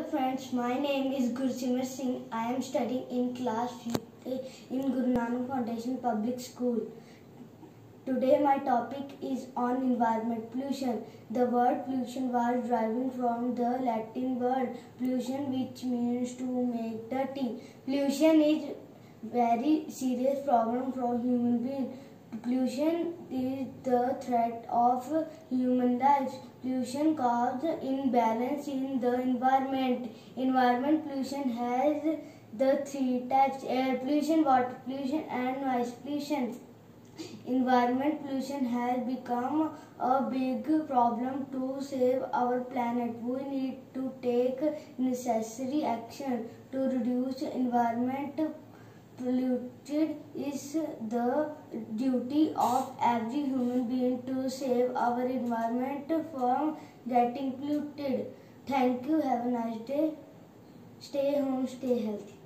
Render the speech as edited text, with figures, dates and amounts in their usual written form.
friends, my name is Gursimar Singh. I am studying in class 5th in Guru Nanak Foundation Public School. Today my topic is on environment pollution. The word pollution was derived from the Latin word pollution, which means to make dirty. Pollution is very serious problem for human beings. Pollution is the threat of human lives. Pollution causes imbalance in the environment. Environment pollution has the three types: air pollution, water pollution, and noise pollution. Environment pollution has become a big problem. To save our planet, we need to take necessary action to reduce environment polluted. Is the duty of every human being to save our environment from getting polluted. Thank you. Have a nice day. Stay home, stay healthy.